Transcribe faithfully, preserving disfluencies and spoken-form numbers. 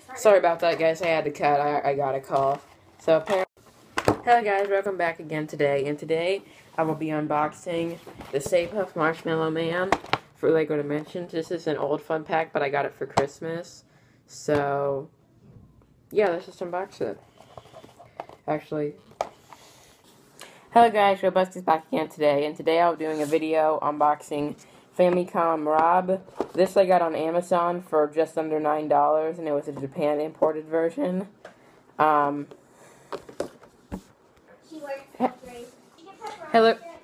Sorry about that, guys. I had to cut. I, I got a call. So, apparently... Hello, guys. Welcome back again today. And today, I will be unboxing the Stay Puft Marshmallow Man for Lego Dimensions. This is an old fun pack, but I got it for Christmas. So, yeah, let's just unbox it. Actually... Hello, guys. Robust is back again today. And today, I'll be doing a video unboxing Famicom Rob. This I got on Amazon for just under nine dollars, and it was a Japan imported version. Um, She works Hello,